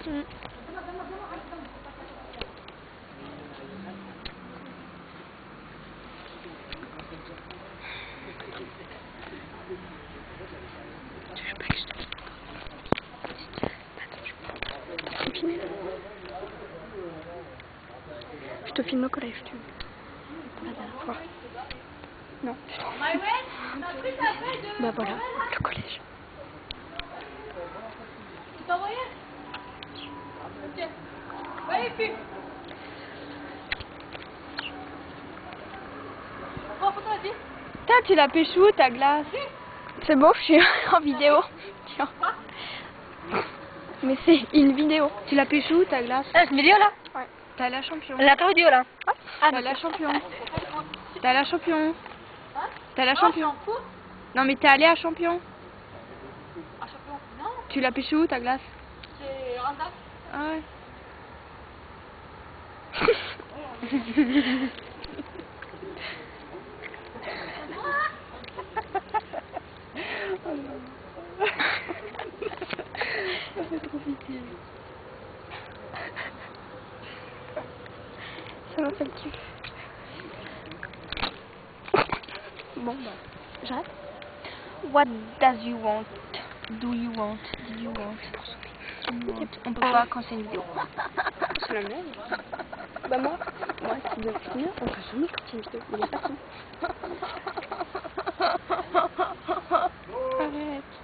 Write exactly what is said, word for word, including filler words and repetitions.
Mm. Je te filme au collège, tu veux. La dernière fois. Non. Bah voilà, le collège. Tu t'as envoyé? Ok. Ouais, puis. Prends photo, vas-y. Putain, tu l'as pécho où ta glace? C'est bon, je suis en vidéo. Tiens. Mais c'est une vidéo. Tu l'as pécho où ta glace? Ah, c'est une vidéo là? Ouais. T'as la champion. La ta vidéo là? Ouais. Ah, T'as la champion. T'as la champion. Hein? T'as la Ah, champion. c'est en cours? Non mais t'es allé à champion. Ah, champion? Non. Tu l'as pécho où ta glace? C'est Randac. Ah ouais. Ça fait trop pitié. Ça m'a fait le kiff. Bon bah, j'arrête. What does you want? Do you want? Do you want? Do you want? On peut Ah. pas quand c'est une vidéo. C'est la même. Bah moi, moi si je veux finir, on peut jamais quand c'est une vidéo. Il y a pas de son. Arrête.